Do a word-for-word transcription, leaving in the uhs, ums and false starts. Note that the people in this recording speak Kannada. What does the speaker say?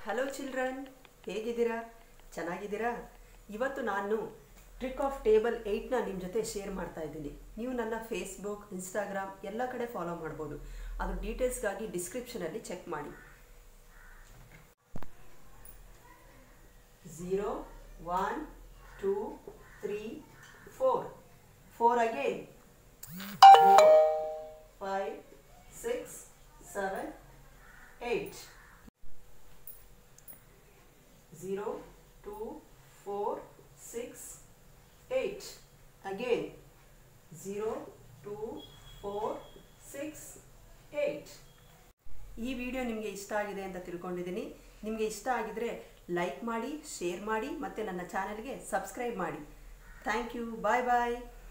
ಹಲೋ ಚಿಲ್ಡ್ರನ್, ಹೇಗಿದ್ದೀರಾ? ಚೆನ್ನಾಗಿದ್ದೀರಾ? ಇವತ್ತು ನಾನು ಟ್ರಿಕ್ ಆಫ್ ಟೇಬಲ್ ಏಯ್ಟ್ನ ನಿಮ್ಮ ಜೊತೆ ಶೇರ್ ಮಾಡ್ತಾ ಇದ್ದೀನಿ. ನೀವು ನನ್ನ ಫೇಸ್ಬುಕ್, ಇನ್ಸ್ಟಾಗ್ರಾಮ್ ಎಲ್ಲ ಕಡೆ ಫಾಲೋ ಮಾಡ್ಬೋದು. ಅದು ಡೀಟೇಲ್ಸ್ಗಾಗಿ ಡಿಸ್ಕ್ರಿಪ್ಷನಲ್ಲಿ ಚೆಕ್ ಮಾಡಿ. Zero, one, two, three, four. Four again. Four, five, six, seven, eight. Zero, two, four, six, eight. Again. Zero, two, four, six, eight. ಈ ವಿಡಿಯೋ ನಿಮಗೆ ಇಷ್ಟ ಆಗಿದೆ ಅಂತ ತಿಳ್ಕೊಂಡಿದ್ದೀನಿ. ನಿಮಗೆ ಇಷ್ಟ ಆಗಿದ್ರೆ ಲೈಕ್ ಮಾಡಿ, ಶೇರ್ ಮಾಡಿ, ಮತ್ತು ನನ್ನ ಚಾನೆಲ್ಗೆ ಸಬ್ಸ್ಕ್ರೈಬ್ ಮಾಡಿ. Thank you. Bye bye.